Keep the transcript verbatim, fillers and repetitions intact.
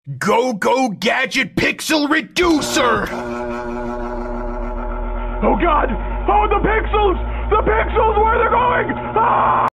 Go, go, Gadget Pixel Reducer! Oh God! Oh, the pixels!